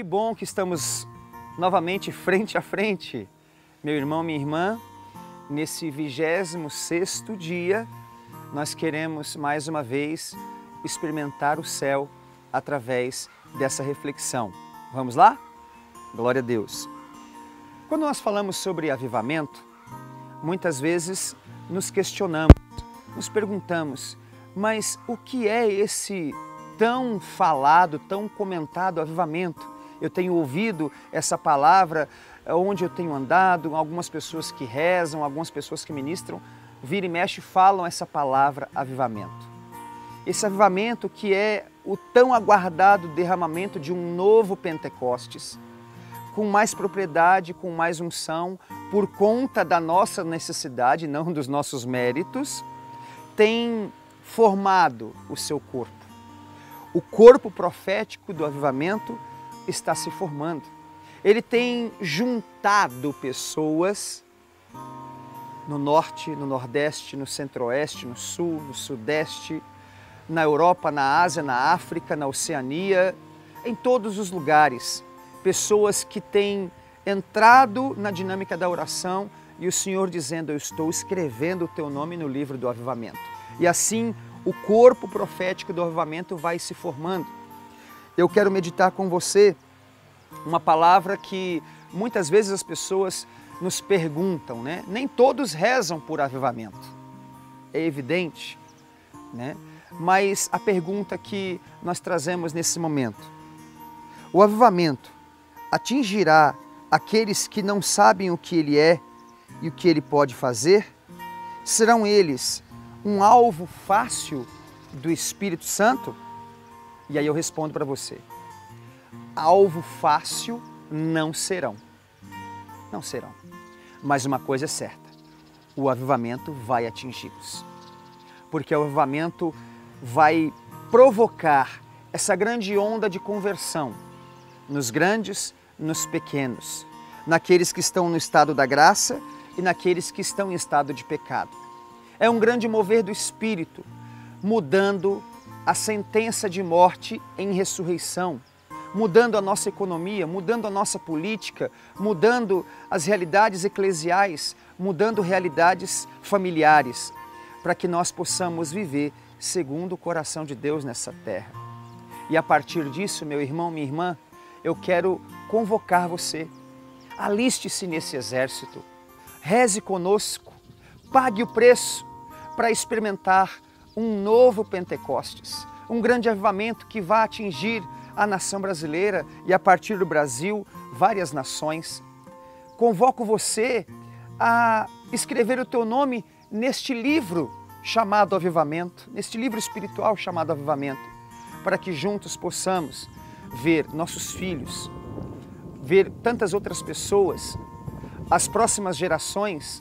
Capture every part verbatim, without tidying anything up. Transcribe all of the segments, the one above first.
bom que estamos novamente frente a frente, meu irmão, minha irmã. Nesse vigésimo sexto dia, nós queremos mais uma vez experimentar o céu através dessa reflexão. Vamos lá? Glória a Deus! Quando nós falamos sobre avivamento, muitas vezes nos questionamos, nos perguntamos, mas o que é esse tão falado, tão comentado avivamento? Eu tenho ouvido essa palavra onde eu tenho andado, algumas pessoas que rezam, algumas pessoas que ministram, vira e mexe falam essa palavra avivamento. Esse avivamento que é o tão aguardado derramamento de um novo Pentecostes, com mais propriedade, com mais unção, por conta da nossa necessidade, não dos nossos méritos, tem formado o seu corpo. O corpo profético do avivamento está se formando. Ele tem juntado pessoas no norte, no nordeste, no centro-oeste, no sul, no sudeste, na Europa, na Ásia, na África, na Oceania, em todos os lugares. Pessoas que têm entrado na dinâmica da oração e o Senhor dizendo, eu estou escrevendo o teu nome no livro do avivamento. E assim o corpo profético do avivamento vai se formando. Eu quero meditar com você uma palavra que muitas vezes as pessoas nos perguntam, né? Nem todos rezam por avivamento, é evidente, né? Mas a pergunta que nós trazemos nesse momento, o avivamento atingirá aqueles que não sabem o que ele é e o que ele pode fazer? Serão eles um alvo fácil do Espírito Santo? E aí eu respondo para você, alvo fácil não serão, não serão. Mas uma coisa é certa, o avivamento vai atingi-los, porque o avivamento vai provocar essa grande onda de conversão nos grandes, nos pequenos, naqueles que estão no estado da graça e naqueles que estão em estado de pecado. É um grande mover do Espírito, mudando a sentença de morte em ressurreição, mudando a nossa economia, mudando a nossa política, mudando as realidades eclesiais, mudando realidades familiares, para que nós possamos viver segundo o coração de Deus nessa terra. E a partir disso, meu irmão, minha irmã, eu quero convocar você, aliste-se nesse exército, reze conosco, pague o preço para experimentar um novo Pentecostes, um grande avivamento que vai atingir a nação brasileira e a partir do Brasil, várias nações. Convoco você a escrever o teu nome neste livro chamado Avivamento, neste livro espiritual chamado Avivamento, para que juntos possamos ver nossos filhos, ver tantas outras pessoas, as próximas gerações,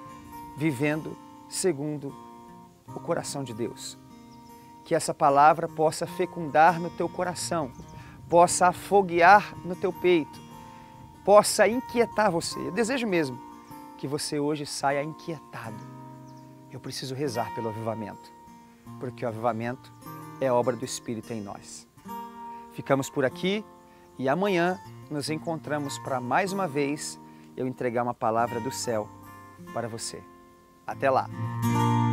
vivendo segundo o coração de Deus. Que essa palavra possa fecundar no teu coração, possa afoguear no teu peito, possa inquietar você. Eu desejo mesmo que você hoje saia inquietado. Eu preciso rezar pelo avivamento, porque o avivamento é obra do Espírito em nós. Ficamos por aqui e amanhã nos encontramos para mais uma vez eu entregar uma palavra do céu para você. Até lá!